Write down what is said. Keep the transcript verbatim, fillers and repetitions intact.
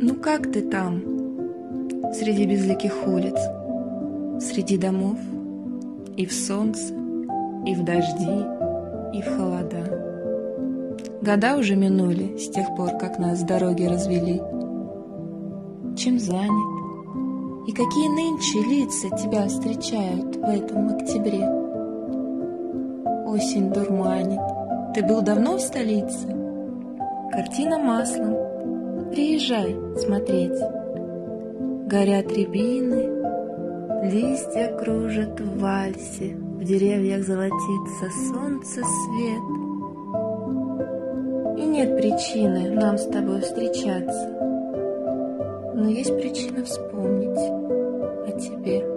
Ну как ты там, среди безликих улиц, среди домов, и в солнце, и в дожди, и в холода? Года уже минули с тех пор, как нас с дороги развели. Чем занят? И какие нынче лица тебя встречают в этом октябре? Осень дурманит. Ты был давно в столице? Картина маслом. Приезжай смотреть. Горят рябины, листья кружат в вальсе, в деревьях золотится солнце свет. И нет причины нам с тобой встречаться, но есть причина вспомнить о тебе.